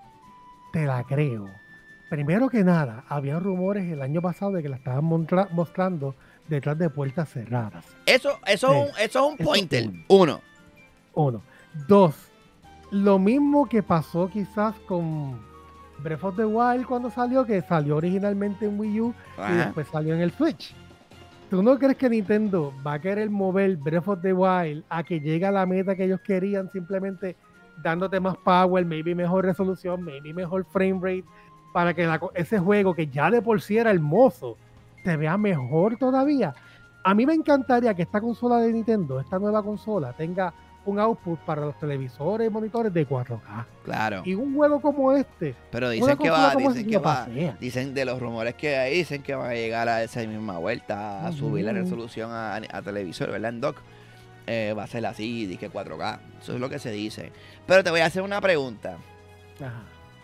Te la creo. Primero que nada, había rumores el año pasado de que la estaban montra- mostrando detrás de puertas cerradas. Eso, eso, Sí, es, un, eso es un eso pointer. uno. Uno. Uno. Dos. Lo mismo que pasó quizás con Breath of the Wild cuando salió, que salió originalmente en Wii U y Ajá. después salió en el Switch. ¿Tú no crees que Nintendo va a querer mover Breath of the Wild a que llegue a la meta que ellos querían, simplemente dándote más power, maybe mejor resolución, maybe mejor frame rate, para que la co- ese juego que ya de por sí era hermoso, te vea mejor todavía? A mí me encantaría que esta consola de Nintendo, esta nueva consola, tenga un output para los televisores y monitores de cuatro K. Claro. Y un juego como este, Pero una dicen que consola va, como dicen esta que no va. pasea. Dicen de los rumores que hay, dicen que van a llegar a esa misma vuelta, a subir la Ujú. resolución a, a televisor, ¿verdad? En dock. Eh, va a ser así, dije cuatro K. Eso es lo que se dice. Pero te voy a hacer una pregunta. Ajá.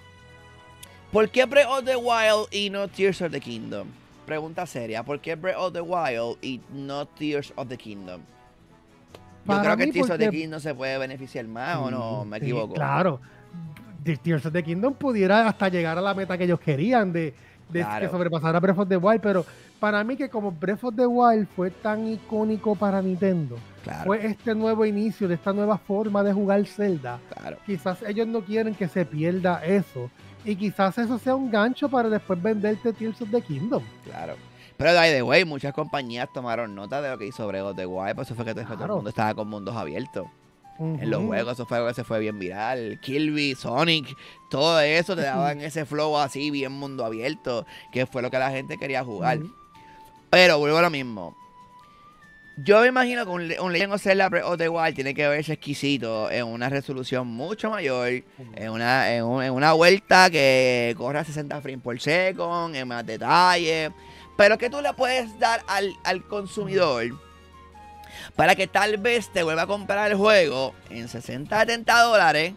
¿Por qué Breath of the Wild y no Tears of the Kingdom? Pregunta seria. ¿Por qué Breath of the Wild y no Tears of the Kingdom? Yo Para creo que mí, Tears of the porque- Kingdom se puede beneficiar más, ¿o no? Sí, Me sí, equivoco. Claro. The Tears of the Kingdom pudiera hasta llegar a la meta que ellos querían de, de Claro. que sobrepasara Breath of the Wild, pero para mí que como Breath of the Wild fue tan icónico para Nintendo, Claro, fue este nuevo inicio de esta nueva forma de jugar Zelda, claro. quizás ellos no quieren que se pierda eso, y quizás eso sea un gancho para después venderte Tears of the Kingdom. Claro. Pero by the way, muchas compañías tomaron nota de lo que hizo Breath of the Wild, por eso fue que todo el Claro. mundo estaba con mundos abiertos. En los Ujú. juegos, eso fue algo que se fue bien viral. Kirby, Sonic, todo eso te daban ese flow así, bien mundo abierto, que fue lo que la gente quería jugar. Ujú. Pero vuelvo a lo mismo. Yo me imagino que un, Le- un Legend of Zelda Breath of the Wild tiene que verse exquisito en una resolución mucho mayor, en una, en, un- en una vuelta que corra sesenta frames por second, en más detalle. Pero que tú le puedes dar al, al consumidor para que tal vez te vuelva a comprar el juego en sesenta, setenta dólares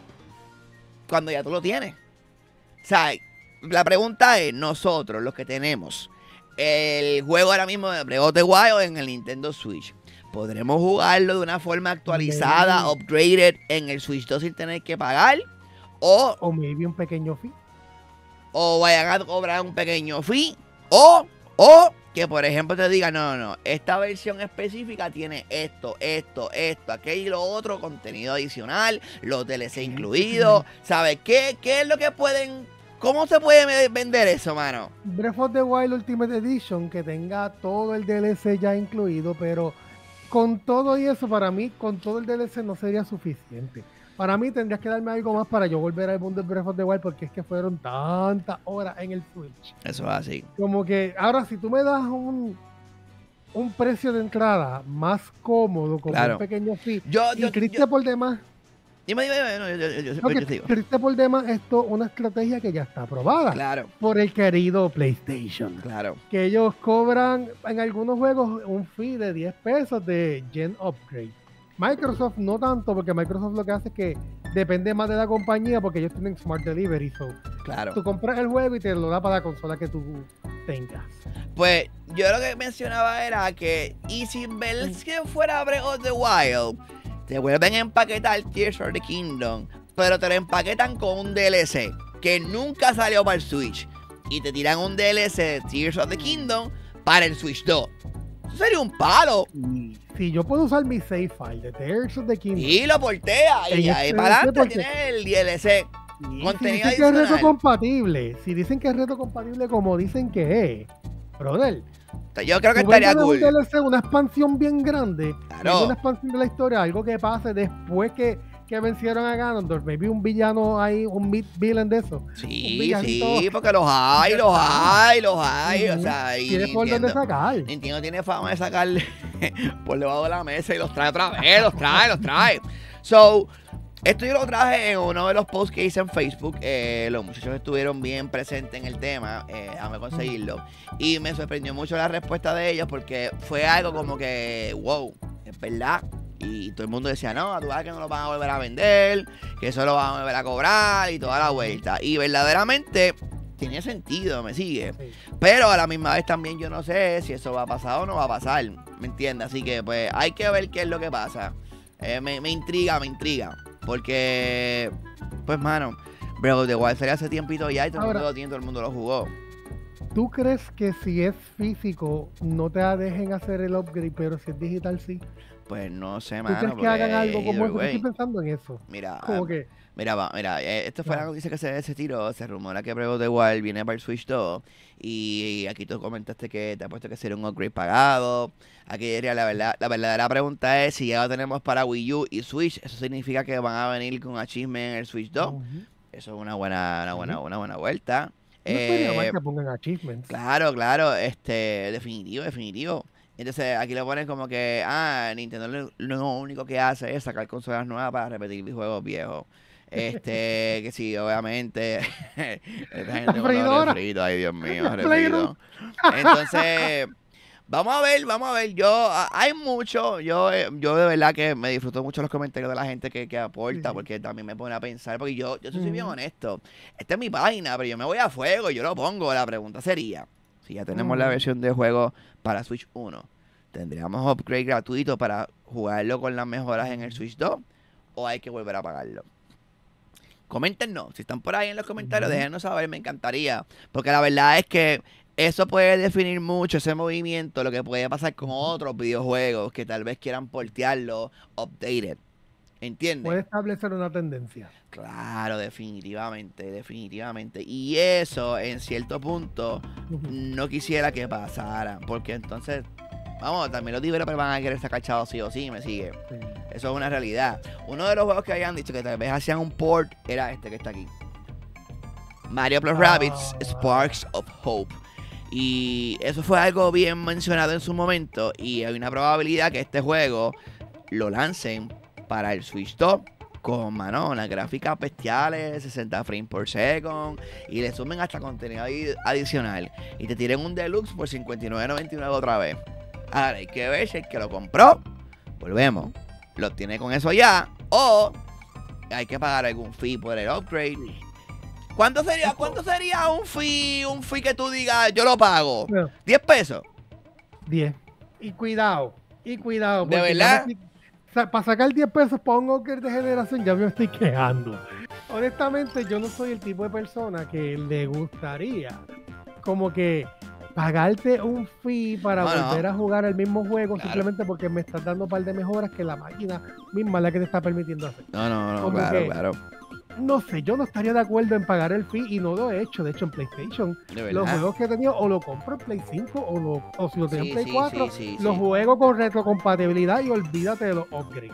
cuando ya tú lo tienes. O sea, la pregunta es, nosotros, los que tenemos el juego ahora mismo de Breath of the Wild en el Nintendo Switch, ¿podremos jugarlo de una forma actualizada, Maybe. upgraded en el Switch dos sin tener que pagar? O, O maybe un pequeño fee. o vayan a cobrar un pequeño fee. O, o que por ejemplo te digan, no, no, no, esta versión específica tiene esto, esto, esto, aquello y lo otro, contenido adicional, los D L C incluidos. ¿Sabes qué? ¿Qué es lo que pueden... ¿Cómo se puede vender eso, mano? Breath of the Wild Ultimate Edition que tenga todo el D L C ya incluido, pero con todo y eso, para mí, con todo el D L C no sería suficiente. Para mí tendrías que darme algo más para yo volver al mundo de Breath of the Wild, porque es que fueron tantas horas en el Switch. Eso es así. Como que ahora si tú me das un, un precio de entrada más cómodo, con Claro. un pequeño fee, Yo, y yo, triste yo, por demás, dime, dime, dime, no, yo, yo, yo, no, yo que te digo. triste por demás, esto una estrategia que ya está aprobada Claro, por el querido PlayStation. claro. Que ellos cobran en algunos juegos un fee de diez pesos de Gen Upgrade. Microsoft no tanto, porque Microsoft lo que hace es que depende más de la compañía, porque ellos tienen Smart Delivery. So, Claro. tú compras el juego y te lo da para la consola que tú tengas. Pues yo lo que mencionaba era que, y si ver que fuera Breath of the Wild, te vuelven a empaquetar Tears of the Kingdom, pero te lo empaquetan con un D L C que nunca salió para el Switch. Y te tiran un D L C de Tears of the Kingdom para el Switch dos. Eso sería un palo. Y si yo puedo usar mi save file de Tears of the Kingdom, Y lo portea. Y En ahí este para adelante porque- tienes el D L C. y si contenido dicen que es reto adicional. compatible, si dicen que es reto compatible como dicen que es, brother, Yo creo que tú estaría vendes un cool. D L C, una expansión bien grande, Claro. una expansión de la historia, algo que pase después que, que vencieron a Ganondorf, maybe un villano ahí, un mid villain de eso. Sí, un villanito. sí, porque los hay, los hay, los hay. O sea, y Tienes por dónde Nintendo, sacar. Nintendo tiene fama de sacarle por debajo de la mesa y los trae otra vez, los trae, los trae. So, esto yo lo traje en uno de los posts que hice en Facebook. Eh, los muchachos estuvieron bien presentes en el tema. Eh, déjame conseguirlo. Y me sorprendió mucho la respuesta de ellos porque fue algo como que, wow, es verdad. Y todo el mundo decía, no, tú sabes que no lo van a volver a vender, que eso lo van a volver a cobrar y toda la vuelta. Y verdaderamente tiene sentido, me sigue. Sí. Pero a la misma vez también yo no sé si eso va a pasar o no va a pasar, ¿me entiendes? Así que pues hay que ver qué es lo que pasa. Eh, me, me intriga, me intriga. Porque, pues mano, Breath of the Wild salió hace tiempito ya y todo el Ahora- mundo lo tiene, todo el mundo lo jugó. ¿Tú crees que si es físico no te dejen hacer el upgrade, pero si es digital sí? Pues no sé, ¿Tú mano. crees que porque, hagan algo como either eso? Yo way, Estoy pensando en eso. Mira, Como ah, que, Mira, va, mira, eh, esto fue Claro. la noticia que se, se tiró, se rumora que Breath of the Wild viene para el Switch dos y aquí tú comentaste que te ha puesto que sería un upgrade pagado. Aquí diría la verdad, la verdadera pregunta es si ya lo tenemos para Wii U y Switch, eso significa que van a venir con achievement en el Switch dos. ujú. Eso es una buena, una buena, Sí. una buena vuelta. No estaría mal Eh, que pongan achievements. Claro, claro, este, definitivo, definitivo. Entonces aquí lo ponen como que, ah, Nintendo lo, lo único que hace es sacar consolas nuevas para repetir juegos viejos. Este, que sí, obviamente. Esta gente con los freidora. refritos, ay Dios mío, La refrito. Entonces, vamos a ver, vamos a ver. Yo, a- hay mucho, yo, eh, yo de verdad que me disfruto mucho los comentarios de la gente que, que aporta, Sí. porque también me pone a pensar, porque yo, yo soy bien Ujú. honesto. Esta es mi página, pero yo me voy a fuego, yo lo pongo. La pregunta sería, si ya tenemos la Ujú. versión de juego para Switch uno, ¿tendríamos upgrade gratuito para jugarlo con las mejoras en el Switch dos? ¿O hay que volver a pagarlo? Coméntenos, si están por ahí en los comentarios, Ujú. déjenos saber, me encantaría. Porque la verdad es que eso puede definir mucho ese movimiento, lo que puede pasar con otros videojuegos que tal vez quieran portearlo updated. ¿Entiendes? Puede establecer una tendencia. Claro, definitivamente, definitivamente. Y eso, en cierto punto, Ujú. no quisiera que pasara. Porque entonces, vamos, también los developers van a querer sacar chavos sí o sí, me sigue. Sí. Eso es una realidad. Uno de los juegos que habían dicho que tal vez hacían un port era este que está aquí. Mario Plus Ah. Rabbids Sparks of Hope. Y eso fue algo bien mencionado en su momento. Y hay una probabilidad que este juego lo lancen para el Switch dos con, mano, unas gráficas bestiales, sesenta frames por second, y le sumen hasta contenido adicional. Y te tiren un deluxe por cincuenta y nueve noventa y nueve otra vez. Ahora hay que ver si el que lo compró, volvemos, lo obtiene con eso ya, o hay que pagar algún fee por el upgrade. ¿Cuánto sería, cuánto sería un fee, un fee que tú digas, yo lo pago? ¿diez pesos? diez. Y cuidado, y cuidado. ¿De verdad? O sea, para sacar diez pesos para un upgrade de generación ya me estoy quejando. Honestamente, yo no soy el tipo de persona que le gustaría como que pagarte un fee para no, volver no. a jugar el mismo juego, claro. Simplemente porque me estás dando un par de mejoras que la máquina misma es la que te está permitiendo hacer. No, no, no, como claro, que, claro. No sé, yo no estaría de acuerdo en pagar el fee y no lo he hecho. De hecho, en PlayStation, los juegos que he tenido o lo compro en Play cinco o, lo, o si lo tengo sí, en Play sí, cuatro, sí, sí, los sí. juego con retrocompatibilidad y olvídate de los upgrades.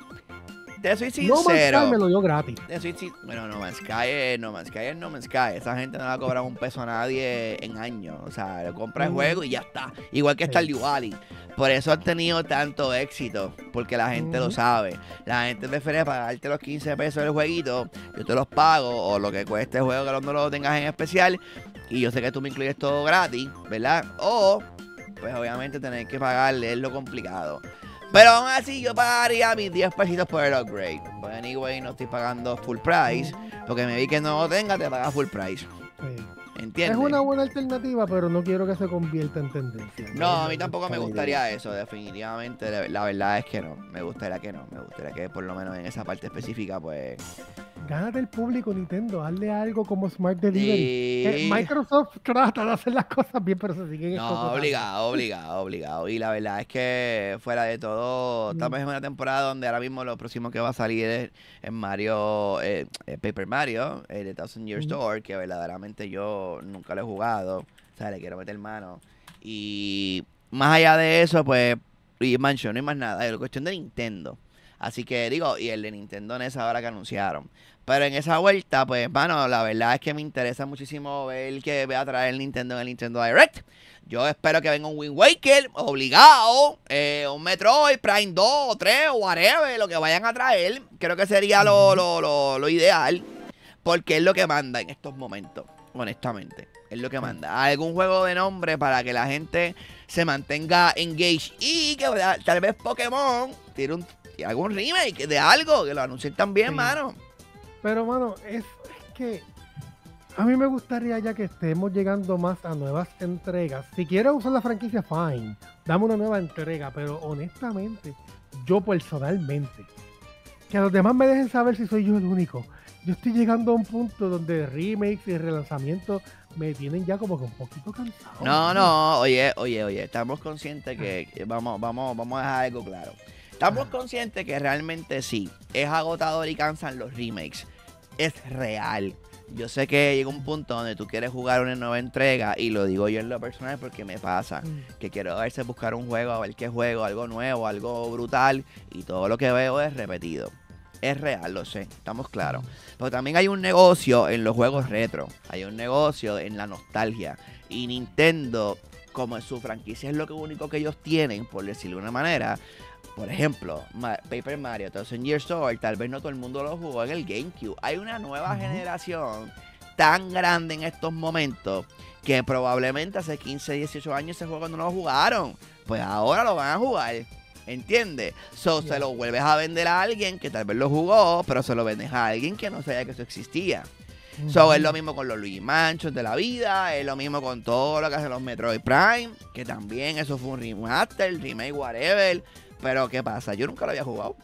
Te soy No Man's sincero. Sky me lo dio gratis. Te soy sin- Bueno, No Man's Sky es No Man's Sky es No Man's Sky. Esa gente no le va a cobrar un peso a nadie en años. O sea, le compra el Mm. juego y ya está. Igual que Sí. Stardew Valley. Por eso han tenido tanto éxito. Porque la gente lo Ujú. sabe. La gente prefiere pagarte los quince pesos del jueguito. Yo te los pago. O lo que cueste el juego que no lo tengas en especial. Y yo sé que tú me incluyes todo gratis, ¿verdad? O, pues obviamente tener que pagarle es lo complicado. Pero aún así yo pagaría mis diez pesitos por el upgrade. Pues anyway, no estoy pagando full price. Porque me vi que no lo tenga, te pagas full price. Sí. ¿Entiendes? Es una buena alternativa, pero no quiero que se convierta en tendencia. No, a mí tampoco me gustaría eso, definitivamente. La, la verdad es que no. Me gustaría que no. Me gustaría que por lo menos en esa parte específica, pues. Gánate el público, Nintendo. Hazle algo como Smart Delivery. Y... Eh, Microsoft trata de hacer las cosas bien, pero se siguen No, escocotando. obligado, obligado, obligado. Y la verdad es que fuera de todo, estamos en una temporada donde ahora mismo lo próximo que va a salir es en Mario, eh, eh, Paper Mario, eh, de Thousand Year Ujú. Door, que verdaderamente yo nunca lo he jugado. O sea, le quiero meter mano. Y más allá de eso, pues, y Mansion, no hay más nada. Es cuestión de Nintendo. Así que digo, y el de Nintendo en esa hora que anunciaron. Pero en esa vuelta, pues, mano, la verdad es que me interesa muchísimo ver que va a traer el Nintendo en el Nintendo Direct. Yo espero que venga un Wind Waker, obligado, eh, un Metroid, Prime dos, tres, o whatever, lo que vayan a traer. Creo que sería lo, lo, lo, lo ideal, porque es lo que manda en estos momentos, honestamente. Es lo que manda. Algún juego de nombre para que la gente se mantenga engaged y que tal vez Pokémon tire un, algún remake de algo, que lo anuncien también, Sí. mano. Pero, mano, es, es que a mí me gustaría ya que estemos llegando más a nuevas entregas. Si quieres usar la franquicia, fine. Dame una nueva entrega. Pero honestamente, yo personalmente, que a los demás me dejen saber si soy yo el único. Yo estoy llegando a un punto donde remakes y relanzamientos me tienen ya como que un poquito cansado. No, no, oye, oye, oye, estamos conscientes que, que vamos, vamos, vamos a dejar algo claro. Estamos conscientes que realmente sí, es agotador y cansan los remakes. Es real. Yo sé que llega un punto donde tú quieres jugar una nueva entrega, y lo digo yo en lo personal porque me pasa, Mm. que quiero a veces buscar un juego, a ver qué juego, algo nuevo, algo brutal, y todo lo que veo es repetido. Es real, lo sé, estamos claros. Pero también hay un negocio en los juegos retro, hay un negocio en la nostalgia, y Nintendo, como su franquicia es lo que único que ellos tienen, por decirlo de una manera. Por ejemplo, Ma- Paper Mario, Thousand Years Door, tal vez no todo el mundo lo jugó en el GameCube. Hay una nueva Ujú. generación tan grande en estos momentos que probablemente hace quince, dieciocho años ese juego no lo jugaron. Pues ahora lo van a jugar. ¿Entiendes? So, Yeah. se lo vuelves a vender a alguien que tal vez lo jugó, pero se lo vendes a alguien que no sabía que eso existía. So, Ujú. es lo mismo con los Luigi Mansion de la vida, es lo mismo con todo lo que hacen los Metroid Prime, que también eso fue un remaster, remake, whatever. Pero ¿qué pasa? Yo nunca lo había jugado.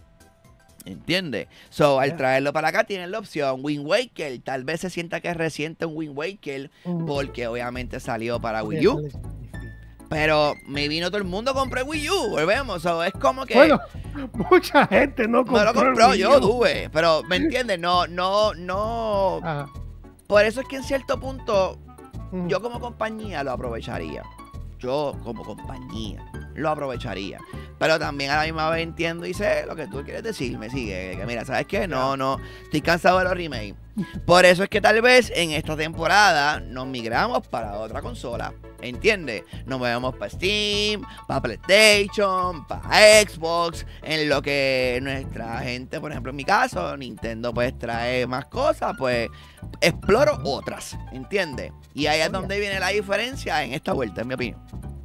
¿Entiendes? So, al Yeah. traerlo para acá tienen la opción Wind Waker. Tal vez se sienta que es reciente un Wind Waker, Ujú. porque obviamente salió para Sí, Wii U. sí, sí, sí. Pero me vino todo el mundo compré Wii U, volvemos. So, es como que Bueno, mucha gente no compró. no lo el compró, Wii yo U. tuve. Pero, ¿me entiendes? No, no, no. Ah, Por eso es que en cierto punto ujú. yo como compañía lo aprovecharía. Yo como compañía lo aprovecharía. Pero también a la misma vez entiendo y sé lo que tú quieres decir. Me sigue. Que mira, ¿sabes qué? No, no. Estoy cansado de los remakes. Por eso es que tal vez en esta temporada nos migramos para otra consola. ¿Entiendes? Nos movemos para Steam, para PlayStation, para Xbox, en lo que nuestra gente, por ejemplo en mi caso, Nintendo pues trae más cosas, pues exploro otras, ¿entiendes? Y ahí es donde viene la diferencia en esta vuelta, en mi opinión.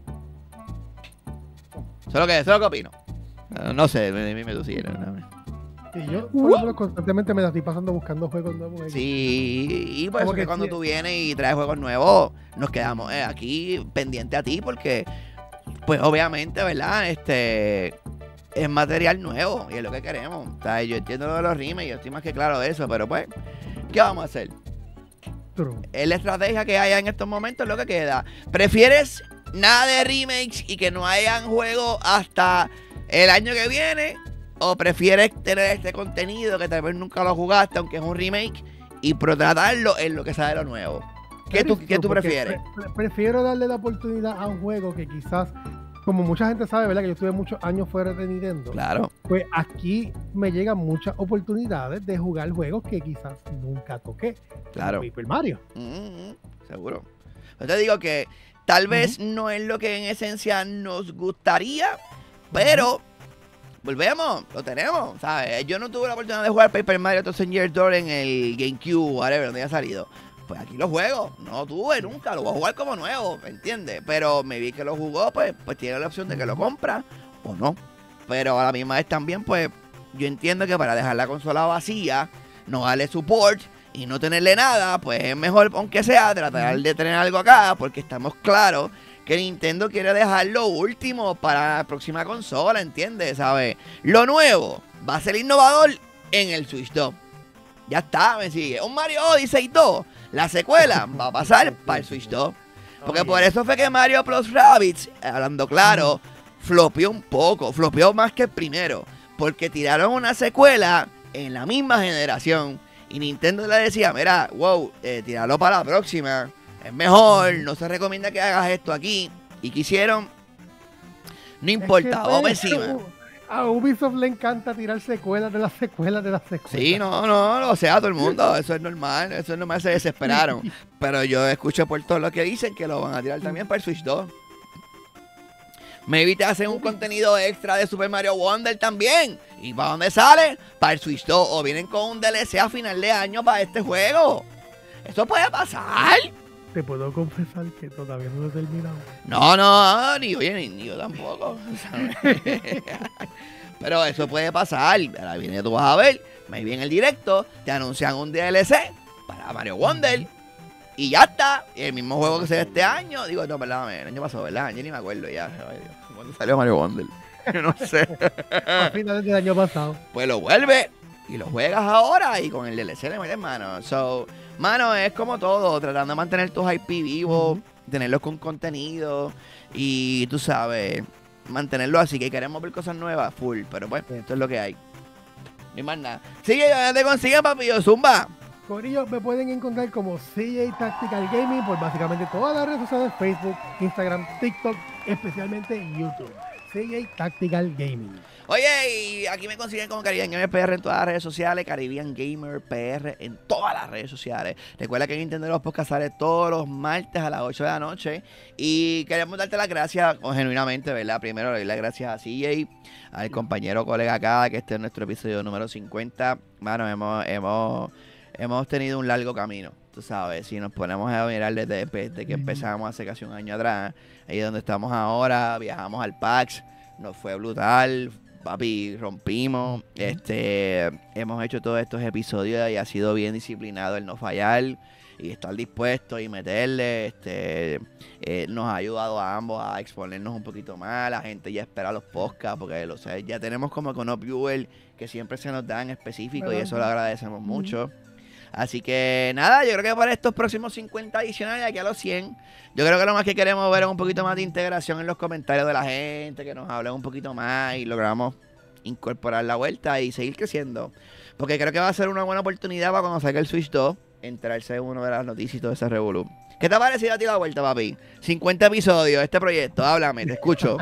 Eso es lo que, eso es lo que opino. No, no sé, dime tú si eres, no. Sí, yo por ejemplo, constantemente me la estoy pasando buscando juegos nuevos. Sí, y por eso Como que que cuando sí. tú vienes y traes juegos nuevos, nos quedamos eh, aquí pendiente a ti porque, pues obviamente, ¿verdad? Este es material nuevo y es lo que queremos. O sea, yo entiendo lo de los remakes, yo estoy más que claro de eso, pero pues, ¿qué vamos a hacer? True. Es la estrategia que haya en estos momentos, es lo que queda. ¿Prefieres nada de remakes y que no hayan juegos hasta el año que viene? ¿O prefieres tener este contenido que tal vez nunca lo jugaste, aunque es un remake, y pro tratarlo en lo que sale lo nuevo? ¿Qué tú, qué tú Porque prefieres? pre- pre- prefiero darle la oportunidad a un juego que quizás, como mucha gente sabe, ¿verdad? Que yo estuve muchos años fuera de Nintendo. Claro. Pues aquí me llegan muchas oportunidades de jugar juegos que quizás nunca toqué. Claro. Como Paper Mario. Mm, seguro. Yo te digo que tal vez uh-huh. no es lo que en esencia nos gustaría, pero uh-huh. volvemos, lo tenemos, ¿sabes? Yo no tuve la oportunidad de jugar Paper Mario Thousand Year Door en el GameCube, whatever, donde haya salido. Pues aquí lo juego, no lo tuve nunca, lo voy a jugar como nuevo, ¿me entiendes? Pero me vi que lo jugó, pues, pues tiene la opción de que lo compra o no. Pero a la misma vez también, pues, yo entiendo que para dejar la consola vacía, no darle support y no tenerle nada, pues es mejor, aunque sea, tratar de tener algo acá, porque estamos claros que Nintendo quiere dejar lo último para la próxima consola, ¿entiendes? ¿Sabes? Lo nuevo va a ser innovador en el Switch dos. Ya está, me sigue. Un Mario Odyssey dos, la secuela va a pasar para el Switch dos. Porque por eso fue que Mario Plus Rabbids, hablando claro, flopeó un poco, flopeó más que el primero. Porque tiraron una secuela en la misma generación. Y Nintendo le decía, mira, wow, eh, tíralo para la próxima. Es mejor, no se recomienda que hagas esto aquí. Y quisieron, no importa, es que vamos pues, encima. A Ubisoft le encanta tirar secuelas de las secuelas de las secuelas. Sí, no, no, o sea, todo el mundo, eso es normal, eso es normal, se desesperaron. Pero yo escucho por todo lo que dicen que lo van a tirar también para el Switch dos. Maybe te hacen un contenido extra de Super Mario Wonder también. ¿Y para dónde sale? Para el Switch dos. O vienen con un D L C a final de año para este juego. Eso puede pasar. Te puedo confesar que todavía no lo he terminado. No, no, ni yo, ni, ni yo tampoco. Pero eso puede pasar. Ahora viene, tú vas a ver, maybe en el directo te anuncian un D L C para Mario Wonder. Y ya está. Y el mismo juego que se ve este año. Digo, no, perdóname, el año pasado, ¿verdad? Yo ni me acuerdo ya. Ay, Dios, ¿cuándo salió Mario Wonder? Yo no sé. A finales del año pasado. Pues lo vuelve y lo juegas ahora y con el D L C le metes mano. So, mano, es como todo, tratando de mantener tus I P vivos, uh-huh. tenerlos con contenido y tú sabes, mantenerlo así, que queremos ver cosas nuevas, full, pero pues, esto es lo que hay. Ni más nada. Sigue, ya te consiguen, papillo, zumba. Corillo, me pueden encontrar como C J Tactical Gaming por básicamente todas las redes sociales, Facebook, Instagram, TikTok, especialmente YouTube. C J Tactical Gaming. Oye, y aquí me consiguen como Caribbean Gamer P R en todas las redes sociales, Caribbean Gamer P R en todas las redes sociales. Recuerda que Nintendo los podcasts sale todos los martes a las ocho de la noche y queremos darte las gracias, o genuinamente, ¿verdad? Primero, darle las gracias a C J, al compañero colega acá, que este es nuestro episodio número cincuenta. Mano, hemos, hemos, hemos tenido un largo camino. Tú sabes, si nos ponemos a mirar desde, desde que empezamos hace casi un año atrás, ahí donde estamos ahora, viajamos al PAX, nos fue brutal, papi, rompimos, este, hemos hecho todos estos episodios y ha sido bien disciplinado el no fallar y estar dispuesto y meterle, este, eh, nos ha ayudado a ambos a exponernos un poquito más, la gente ya espera los podcasts porque lo sé, ya tenemos como con unos viewers que siempre se nos dan específicos y eso lo agradecemos mucho. Así que nada, yo creo que para estos próximos cincuenta adicionales, aquí a los cien, yo creo que lo más que queremos ver es un poquito más de integración en los comentarios de la gente, que nos hablen un poquito más y logramos incorporar la vuelta y seguir creciendo. Porque creo que va a ser una buena oportunidad para cuando salga el Switch dos, entrarse en uno de las noticias y todo ese revolú. ¿Qué te ha parecido a ti la vuelta, papi? cincuenta episodios, este proyecto, háblame, te escucho.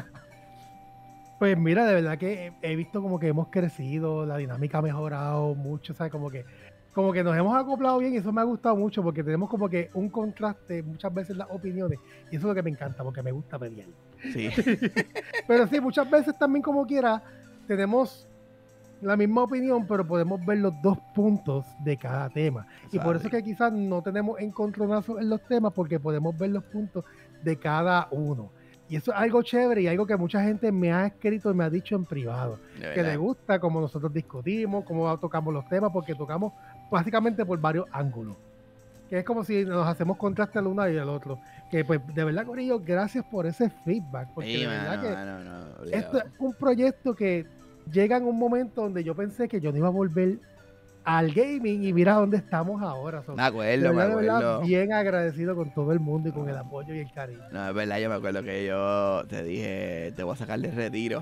Pues mira, de verdad que he visto como que hemos crecido, la dinámica ha mejorado mucho, ¿sabes? Como que como que nos hemos acoplado bien y eso me ha gustado mucho porque tenemos como que un contraste muchas veces las opiniones y eso es lo que me encanta porque me gusta pelear. Sí. Pero sí, muchas veces también como quiera tenemos la misma opinión, pero podemos ver los dos puntos de cada tema. Y por eso es que quizás no tenemos encontronazos en los temas porque podemos ver los puntos de cada uno. Y eso es algo chévere y algo que mucha gente me ha escrito y me ha dicho en privado. Que le gusta cómo nosotros discutimos, cómo tocamos los temas, porque tocamos básicamente por varios ángulos. Que es como si nos hacemos contraste al uno y al otro. Que pues de verdad, Corillo, gracias por ese feedback. Porque sí, de verdad mano, que mano, no, esto es un proyecto que llega en un momento donde yo pensé que yo no iba a volver al gaming y mira dónde estamos ahora. So, me acuerdo, de verdad, me acuerdo. De verdad, bien agradecido con todo el mundo y con el apoyo y el cariño. No, es verdad, yo me acuerdo que yo te dije, te voy a sacar de retiro.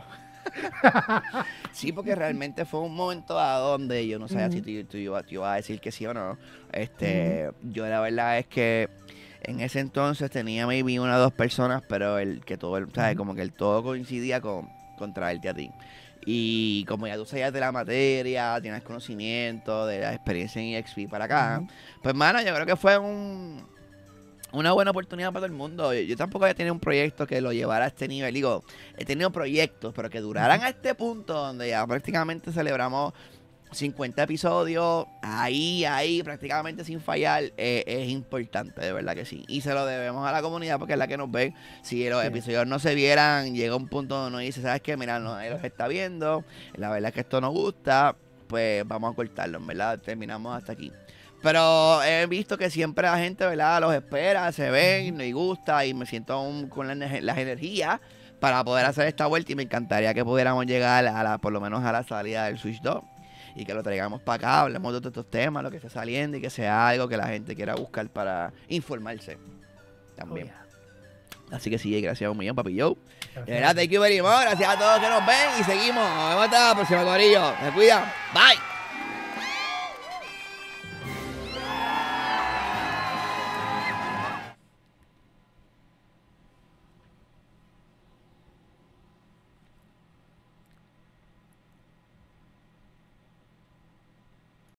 Sí, porque realmente fue un momento dado donde yo no sabía uh-huh. si tú, tú, ibas, tú ibas a decir que sí o no. Este, uh-huh. Yo la verdad es que en ese entonces tenía maybe una o dos personas, pero el que todo, el, ¿sabes? Uh-huh. Como que el todo coincidía con, con traerte a ti. Y como ya tú sabías de la materia, tienes conocimiento de la experiencia en E X P para acá, uh-huh. pues, mano, yo creo que fue un, una buena oportunidad para todo el mundo. Yo, yo tampoco había tenido un proyecto que lo llevara a este nivel. Digo, he tenido proyectos, pero que duraran uh-huh. a este punto donde ya prácticamente celebramos cincuenta episodios, ahí, ahí, prácticamente sin fallar, eh, es importante, de verdad que sí. Y se lo debemos a la comunidad porque es la que nos ve. Si los sí. episodios no se vieran, llega un punto donde uno dice, ¿sabes qué? Mira, nadie los está viendo, la verdad es que esto nos gusta, pues vamos a cortarlo, ¿verdad? Terminamos hasta aquí. Pero he visto que siempre la gente, ¿verdad? Los espera, se ven, les gusta y me siento aún con las la energías para poder hacer esta vuelta y me encantaría que pudiéramos llegar a la, por lo menos a la salida del Switch dos. Y que lo traigamos para acá, hablemos de todos estos temas, lo que está saliendo y que sea algo que la gente quiera buscar para informarse también. Oh, yeah. Así que sí, gracias un millón, papi Joe. De verdad, thank you very much. Gracias a todos que nos ven y seguimos. Nos vemos hasta la próxima, corillo. Se cuidan. Bye.